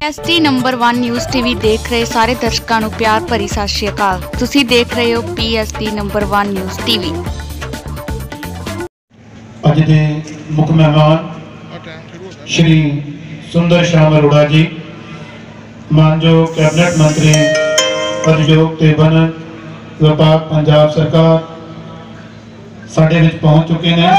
PST number 1 news TV ਦੇਖ ਰਹੇ ਸਾਰੇ ਦਰਸ਼ਕਾਂ ਨੂੰ ਪਿਆਰ ਭਰੀ ਸਤਿ ਸ਼੍ਰੀ ਅਕਾਲ। ਤੁਸੀਂ ਦੇਖ ਰਹੇ ਹੋ PST ਨੰਬਰ 1 ਨਿਊਜ਼ ਟੀਵੀ। ਅੱਜ ਦੇ ਮੁੱਖ ਮਹਿਮਾਨ ਸ਼੍ਰੀ ਸੁੰਦਰ ਸ਼ਾਮ ਅਰੋੜਾ ਜੀ, ਮਾਨਯੋਗ ਕੈਬਨਿਟ ਮੰਤਰੀ ਉਦਯੋਗ ਤੇ ਵਣਜ ਵਿਭਾਗ ਪੰਜਾਬ ਸਰਕਾਰ ਸਾਡੇ ਵਿੱਚ ਪਹੁੰਚ ਚੁੱਕੇ ਨੇ।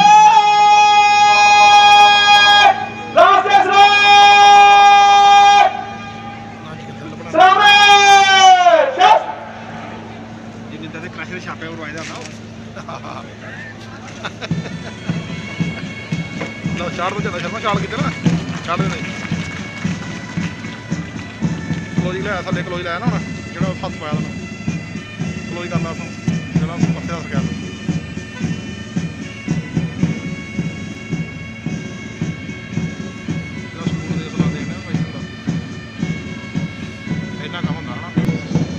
चार तो चलता शर्मा चाल कितने ना चाल नहीं कलोजी लाया थले कलोजी लाया ना जो हथ पाया कलोजी करना जो पत्ते दस गया इन्ना काम होंगे ना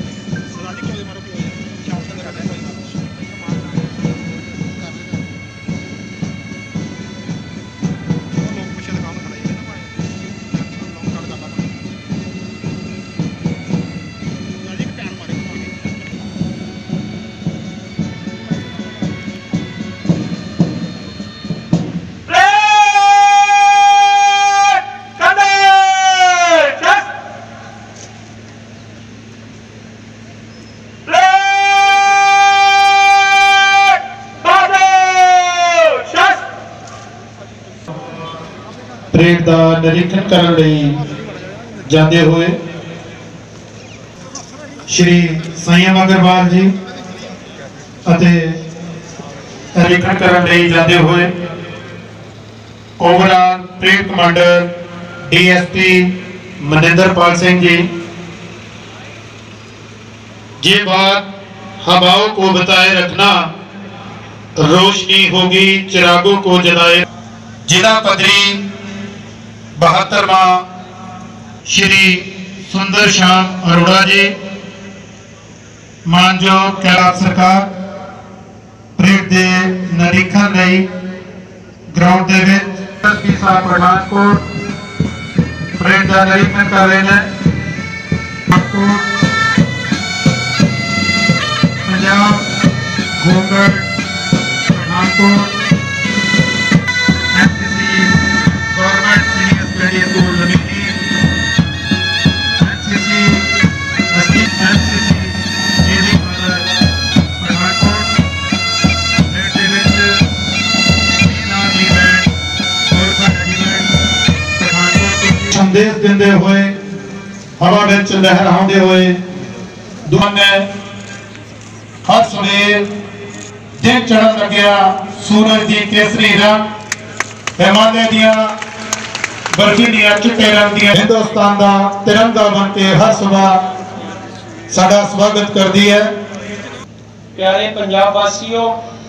परेड का निरीक्षण करने लई जाते हुए श्री संयम अग्रवाल जी अते निरीक्षण करने लई जाते हुए overall parade commander DSP Maninderpal Singh ji. ये बात हवाओं को बताए रखना, रोशनी होगी चिरागों को जलाए। जिला पदरी 72वां श्री सुंदर श्याम अरोड़ा जी, मानयोग कैलाश सरकार परेड के निरीक्षण लई ग्राउंड के एसपी साहब पठानकोट परेड का निरीक्षण कर रहे हैं। पंजाब होमगार्ड पठानकोट संदेश देते हुए हवा में लहराते हुए दुआने हर सवेर दिन चढ़न लग्या सूरज की केसरी रंग पैमाने दिया बर्फीलियां चिट्टे रंग दिया हिंदुस्तान का तिरंगा बन के हर सुबह साडा स्वागत करती है। प्यारे पंजाब वासियों,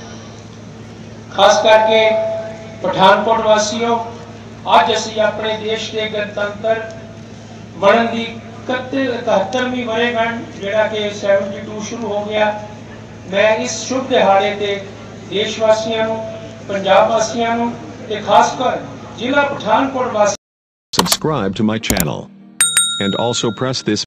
खास करके पठानकोट वासियों, आज असी अपने देश के गणतंत्र बनने की 71वीं वर्षगांठ जिहड़ा कि 72 शुरू हो गया। मैं इस शुभ दिहाड़े ते देशवासियों नूं, पंजाब वासियों नूं ते खासकर जिला पठानकोट वासियों Subscribe to my channel and also press this